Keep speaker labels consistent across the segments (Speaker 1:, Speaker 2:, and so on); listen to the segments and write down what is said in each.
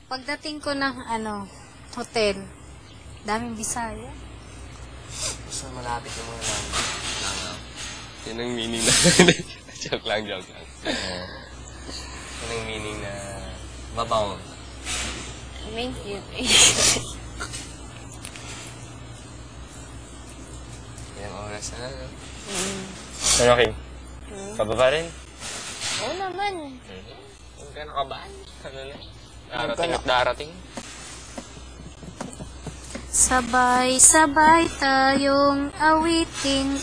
Speaker 1: Pagdating ko ng hotel, daming Bisaya.
Speaker 2: Basta malapit yung mga langaw. Yun ang meaning na... joke lang. Yun ang meaning na mabaw.
Speaker 3: Thank you.
Speaker 2: Ilang oras na, no?
Speaker 4: Ano, Kim? Pababa rin?
Speaker 3: Oo naman.
Speaker 2: Huwag ka nakabahan. Ano na? Darating at darating.
Speaker 1: Sabay-sabay tayong awitin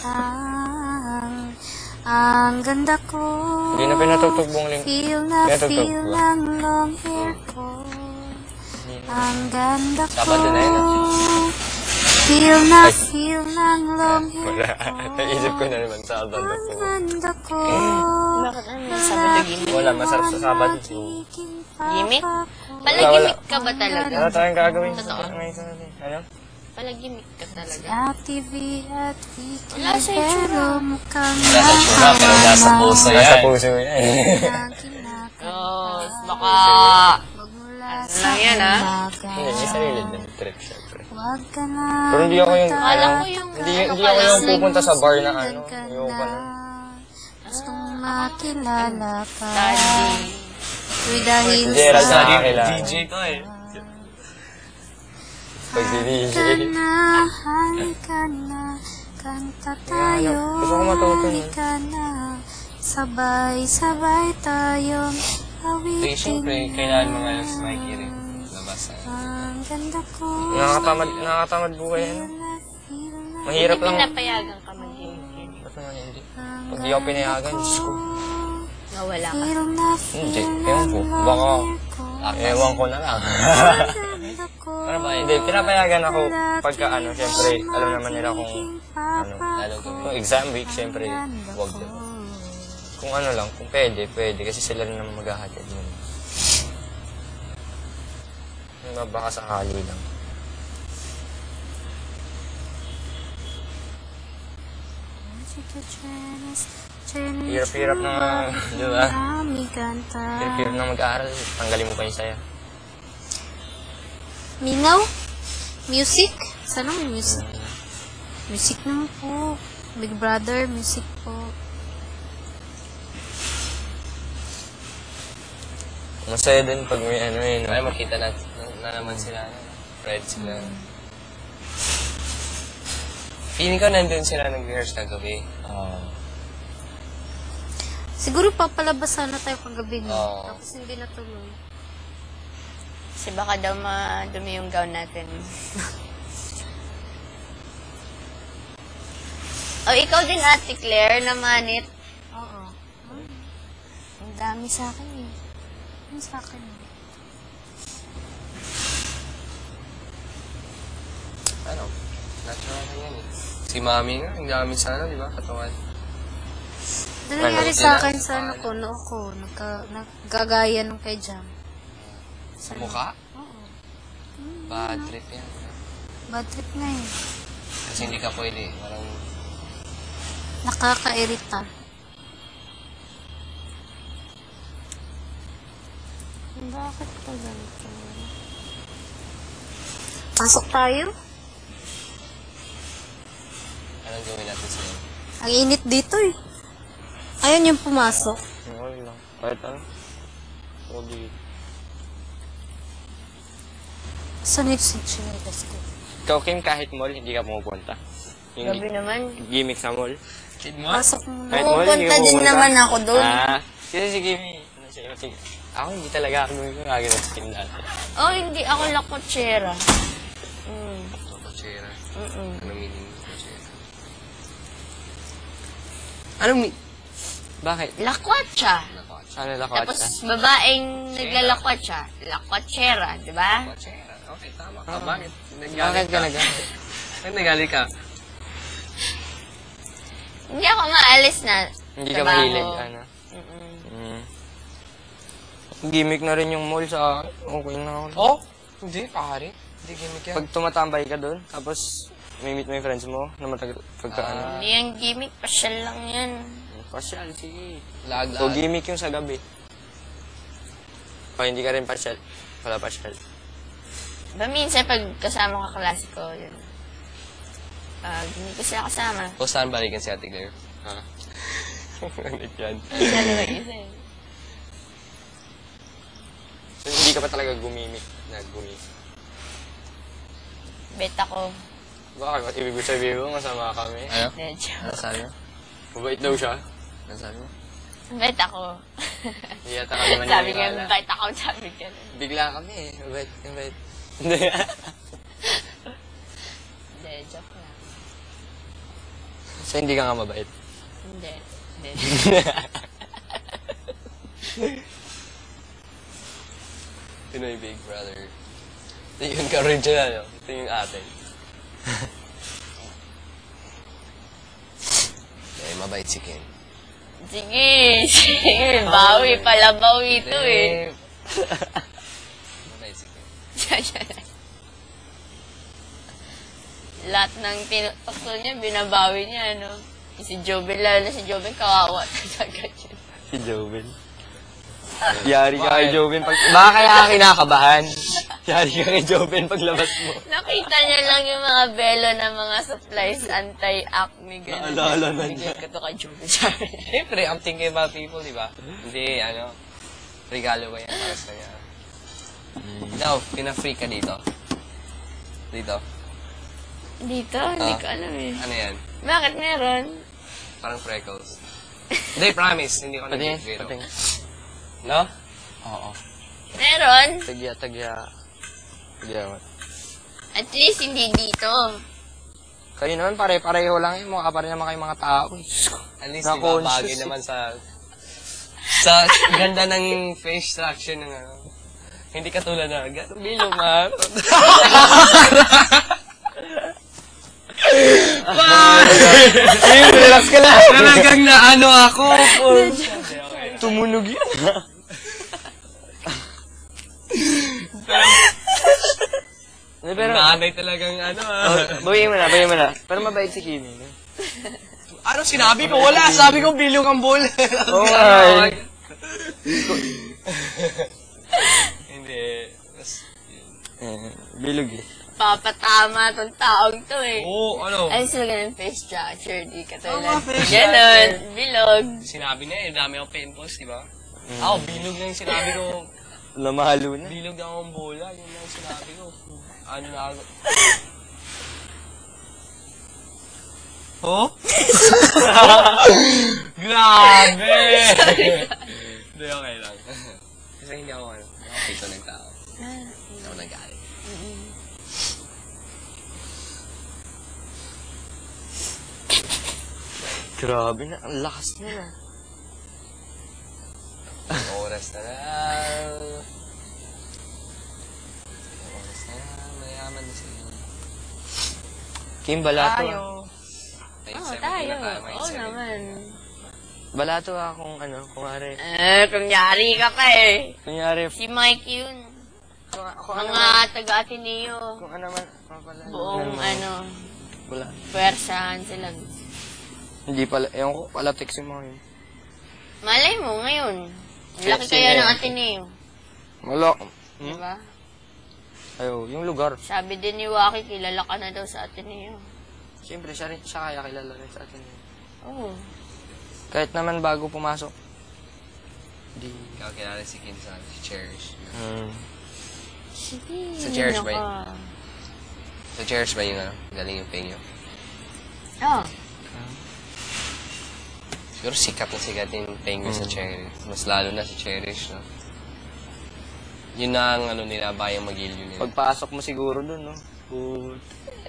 Speaker 1: ang ganda ko.
Speaker 4: Hindi na pinatutugbong link.
Speaker 1: Feel na feel ng long hair ko. Ang ganda ko.
Speaker 2: Sabado na yun,
Speaker 1: Feel na feel ng long hair
Speaker 4: Wala.
Speaker 1: ko.
Speaker 4: Naisip ko na naman sa Sabado
Speaker 1: Ang
Speaker 4: po.
Speaker 1: ganda ko.
Speaker 3: Bakit ano yung Sabado gimmick?
Speaker 4: Wala, masarap sa Sabado.
Speaker 3: Gimmick? Palagimik ka ba talaga?
Speaker 4: Ano tayong gagawin?
Speaker 3: Totoo.
Speaker 4: Ano?
Speaker 3: Palagimik ka talaga.
Speaker 1: Ate V at Vicky,
Speaker 3: Wala sa itsura.
Speaker 1: pero mukhang
Speaker 2: Nasa tsura, pero nasa puso
Speaker 4: Nasa
Speaker 2: yan.
Speaker 4: puso yan.
Speaker 3: Oh, baka...
Speaker 1: Magmula
Speaker 3: Ano lang yan, ha?
Speaker 4: Hindi, may sarili din. Trip, syempre.
Speaker 1: Wag ka na.
Speaker 4: Pero hindi ako yung...
Speaker 3: Akala ko yung...
Speaker 4: Hindi ako yung pupunta sa bar na ano. Ayoko na.
Speaker 1: Gustong makilala ka.
Speaker 3: Daddy.
Speaker 1: Dahil
Speaker 4: Gerald
Speaker 1: sa
Speaker 4: na kilala.
Speaker 2: DJ ko eh.
Speaker 4: Pag-DJ.
Speaker 1: halika na, kanta tayo,
Speaker 4: Gusto ko matuto nun.
Speaker 1: halika na, sabay-sabay tayong
Speaker 2: Eh, siyempre,
Speaker 1: awitin
Speaker 2: kailangan mo nga sa Mikey rin. Labas na.
Speaker 1: ang ganda ko.
Speaker 4: Nakakatamad buhay yan. Mahirap
Speaker 3: Hindi
Speaker 4: lang.
Speaker 3: pinapayagan ka mag-gimmick.
Speaker 4: Ba't naman hindi? Pag di ako pinayagan, Diyos ko.
Speaker 3: Nawala ka.
Speaker 1: Feel na
Speaker 4: Hindi,
Speaker 1: feel
Speaker 4: ewan ko.
Speaker 1: ng
Speaker 4: Baka,
Speaker 1: hair ko.
Speaker 4: ewan ko na lang.
Speaker 1: Ganda ko.
Speaker 2: Para ba,
Speaker 4: Hindi, pinapayagan ako pagka syempre, alam naman nila kung,
Speaker 2: lalo ko.
Speaker 4: kung exam week, syempre, wag din. Kung ano lang, kung pwede, kasi sila rin naman maghahatid nun. Baka sakali lang. Hirap-hirap na nga, di ba? Hirap-hirap na mag-aaral, tanggalin mo pa yung saya.
Speaker 1: Mingaw? Music? Sana may music. Music naman po. Big Brother, music po.
Speaker 4: Masaya din pag may ano eh, no?
Speaker 2: Ay, makita na naman sila. Friends sila. Feeling ko nandun sila nag-rehearse kagabi.
Speaker 1: Siguro papalabas sana tayo kagabi no?
Speaker 2: Oo.
Speaker 1: Tapos hindi natuloy.
Speaker 3: Kasi baka daw madumi yung gown natin. Oh, ikaw din, Ate Claire, na manit.
Speaker 1: Oo. Ang dami sa akin eh. Ano sa akin eh?
Speaker 2: Ano? Natural na yan eh. Si Mami nga, ang dami sana, di ba? Katawan.
Speaker 1: Ano nangyari
Speaker 2: Ano?
Speaker 1: sa akin sa ano ko, noo ko, nagkagaya nung kay Jam.
Speaker 2: Sa mukha?
Speaker 1: Oo.
Speaker 2: Bad trip yan.
Speaker 1: Bad trip na eh.
Speaker 2: Kasi hindi ka pwede. Parang
Speaker 1: Nakakairita. Bakit pa ganito? Pasok tayo?
Speaker 2: anong gawin natin sa'yo?
Speaker 1: Ang init dito eh. Ayaw niyang pumasok.
Speaker 4: Okay lang. Kahit ano. Okay.
Speaker 1: Saan ito si Chinelas ko?
Speaker 4: Ikaw, Kim, kahit mall, hindi ka pumupunta. Yung
Speaker 3: Gabi naman.
Speaker 4: gimmick sa mall.
Speaker 2: Kid mo?
Speaker 1: Pasok mo na.
Speaker 4: Kahit mall, hindi
Speaker 3: Pupunta
Speaker 4: ka
Speaker 3: din
Speaker 4: pupunta.
Speaker 3: naman ako doon.
Speaker 4: Kasi si Kimi, ano siya, sige. Ako hindi talaga ako gawin ko kagano sa Kim dati.
Speaker 3: Oh, hindi. Ako lakotsera.
Speaker 2: Kochera.
Speaker 3: Mm-mm.
Speaker 2: Anong meaning ng kochera? Anong Bakit?
Speaker 3: Lakwatsa.
Speaker 2: Nakotsa.
Speaker 4: Ano lang
Speaker 3: Tapos, babaeng naglalakwatsa. Lakotsera, di ba?
Speaker 2: Kochera. Okay, tama ka. Bakit?
Speaker 4: Bakit ka nagalit?
Speaker 2: Bakit nagalit ka?
Speaker 3: Hindi ako maalis na.
Speaker 4: Hindi ka
Speaker 3: trabaho.
Speaker 4: mahilig, ano? Gimmick na rin yung mall sa okay na ako.
Speaker 2: Oh? Hindi, pare. Hindi gimmick yan.
Speaker 4: Pag tumatambay ka doon, tapos may meet mo yung friends mo na pagka ano.
Speaker 3: Hindi yung gimmick, pasyal lang yan.
Speaker 4: Pasyal, sige.
Speaker 2: Lag.
Speaker 4: So, gimmick yung sa gabi. O, hindi ka rin pasyal. Wala pa siya.
Speaker 3: Ba minsan pag kasama ka klase ko, yun. Hindi ko sila kasama.
Speaker 2: O saan balikan si Ate Claire?
Speaker 4: Ha?
Speaker 2: Ulit yan.
Speaker 3: Siya naman isa eh.
Speaker 4: So, hindi ka pa talaga gumimik. Nag-gumik.
Speaker 3: Bet ako.
Speaker 4: Bakit? Ba't ibig sabihin mo? Masama kami.
Speaker 2: Ano?
Speaker 3: De, joke.
Speaker 2: Ano sabi mo?
Speaker 4: Mabait daw siya.
Speaker 2: Ano sabi mo?
Speaker 3: Bet ako.
Speaker 4: Hindi yata kami
Speaker 3: Sabi nga,
Speaker 4: maniniwala.
Speaker 3: bet ako, sabi ka.
Speaker 4: Bigla kami eh. Mabait. Hindi.
Speaker 3: De, joke lang.
Speaker 4: So, hindi ka nga mabait.
Speaker 3: Hindi. Hindi.
Speaker 2: Pinoy Big Brother. Ito yung ka-original, no? Ito yung atin. Eh, mabait si Ken.
Speaker 3: Sige, sige. Bawi pala, bawi ito eh.
Speaker 2: Mabait si Ken.
Speaker 3: Lahat ng tinutok niya, binabawi niya, ano. Si Joven, lalo na si Joven, kawawa talaga yun.
Speaker 4: Si Joven. Yari ka kay Joven pag... Baka kaya ka kinakabahan. Yari ka kay Joven paglabas mo.
Speaker 3: Nakita niya lang yung mga belo ng mga supplies, anti-acne, gano'n.
Speaker 4: Naalala na niya.
Speaker 3: Bigyan ko to kay Joven, sabi niya.
Speaker 2: Siyempre, I'm thinking about people, di ba? Hindi, regalo ko yan para sa'yo. Ikaw, pina-free ka dito. Dito.
Speaker 3: Dito? Hindi ko alam eh.
Speaker 2: Ano yan?
Speaker 3: Bakit meron?
Speaker 2: Parang freckles. Hindi, promise. Hindi ko
Speaker 4: Patingin.
Speaker 2: nag-video.
Speaker 4: Patingin.
Speaker 2: No?
Speaker 4: Oo.
Speaker 3: Meron?
Speaker 4: Tagya.
Speaker 3: At least hindi dito.
Speaker 4: Kayo naman, pare-pareho lang yun. Mukha pa rin naman kayong mga tao. eh.
Speaker 2: At least, di ba,
Speaker 4: Na-conscious
Speaker 2: bagay
Speaker 4: eh.
Speaker 2: naman sa ganda ng face structure ng ano. Hindi katulad na, gano'ng bilog, ma.
Speaker 4: Ayun, relax ka lang.
Speaker 2: Talagang na ano ako.
Speaker 4: Tumunog yan. Pero,
Speaker 2: Nanay talagang ano
Speaker 4: bawiin mo na. Pero mabait si Kimi. no?
Speaker 2: Ano sinabi ko? Wala. Sabi ko bilog ang bola.
Speaker 4: Oo nga.
Speaker 2: Hindi.
Speaker 4: Bilog eh.
Speaker 3: Papatama tong taong to eh.
Speaker 2: Oo, ano?
Speaker 3: Ay, sila ganun face structure, di ka
Speaker 2: Oo
Speaker 3: tulad.
Speaker 2: nga, face
Speaker 3: Ganon, bilog.
Speaker 2: Sinabi niya eh, dami akong pimples, di ba? Ako, bilog na yung sinabi ko.
Speaker 4: Namahalo na.
Speaker 2: Bilog na akong bola. Yun na yung sinabi ko. Ano na ako? Oh? Grabe! Hindi, okay lang. Kasi hindi ako ano. Nakapito ng tao. Hindi ako nag-alit.
Speaker 4: Grabe na. Ang lakas niya na.
Speaker 2: Oras na lang. Oras na lang. Mayaman na sila.
Speaker 4: Kim, balato.
Speaker 3: Tayo. Oo naman.
Speaker 4: Balato kung ano, kung are.
Speaker 3: Kunyari ka pa eh.
Speaker 4: Kunyari,
Speaker 3: Si Mike yun.
Speaker 4: kung
Speaker 3: Mga taga-Ateneo.
Speaker 4: Kung ano man, pala.
Speaker 3: Buong ano,
Speaker 4: Wala.
Speaker 3: pwersahan sila.
Speaker 4: Hindi pala, ewan ko, pala text yung mga yun.
Speaker 3: Malay mo ngayon. Ang laki
Speaker 4: Sexy
Speaker 3: kaya
Speaker 4: na
Speaker 3: ng
Speaker 4: yun.
Speaker 3: Ateneo.
Speaker 4: Wala.
Speaker 3: Diba?
Speaker 4: Ayaw, yung lugar.
Speaker 3: Sabi din ni Waki, kilala ka na daw sa Ateneo.
Speaker 4: Siyempre, siya kaya kilala rin sa atin.
Speaker 3: Oo.
Speaker 4: Kahit naman bago pumasok. Di.
Speaker 2: Ikaw kilala si Kim sa si Cherish.
Speaker 3: Sige.
Speaker 2: Sa church ba yun?
Speaker 3: naka-
Speaker 2: Sa Cherish ba yung ano? Galing yung penyo?
Speaker 3: Oo.
Speaker 2: Siguro sikat na sikat yung penyo sa Cherish. Mas lalo na sa Cherish, no? Yun na ang ano nila, bayang magilyo nila.
Speaker 4: Pagpasok mo siguro dun, no?